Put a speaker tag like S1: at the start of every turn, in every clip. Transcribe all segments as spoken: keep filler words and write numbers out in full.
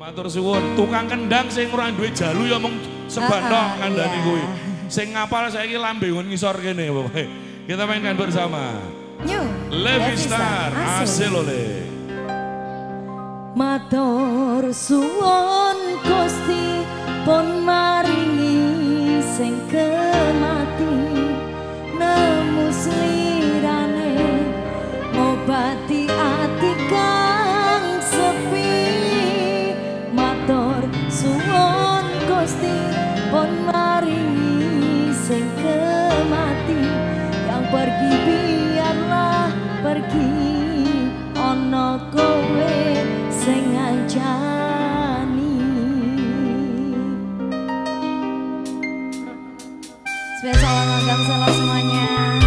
S1: Matur suwun, tukang kendang sing ora duwe jalu ya mung sebandok uh, uh, kandhane
S2: iya.
S1: kuwi. Sing ngapal saiki lambe ngisor kene pokoke. Kita mainkan bersama.
S2: New
S1: Levistar Aselole.
S2: Matur suwun Gusti pun maringi sing kemati nemu slirane ngobati ati kang sepi. Matur suwun Gusti pun maringi sing kemati yang pergi biarlah pergi ono kowe sing ngancani. Spesial nganggang selalu semuanya.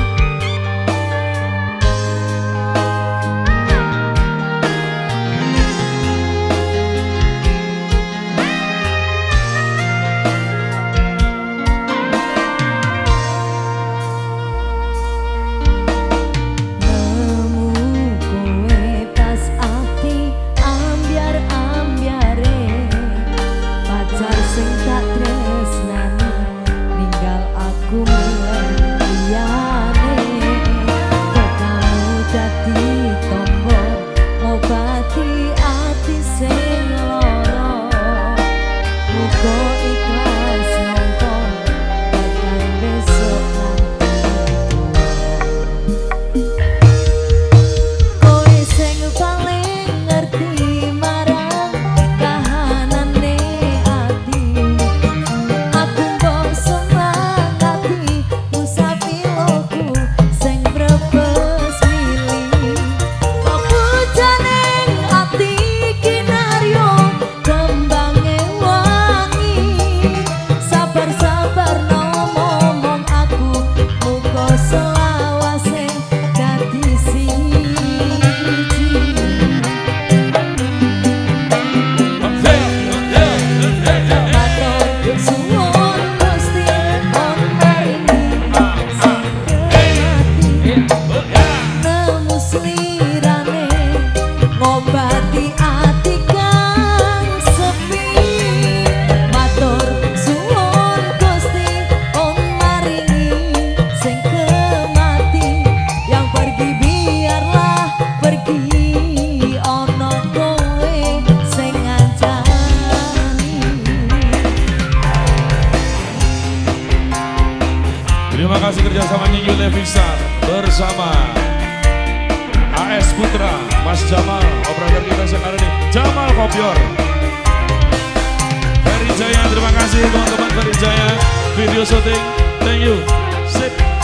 S1: Terima kasih kerjasamanya New Levistar bersama A S Putra, Mas Jamal, operator kita sekarang ini, Jamal Kopior. Ferry Jaya, terima kasih teman-teman Ferry Jaya, video syuting, thank you, sip.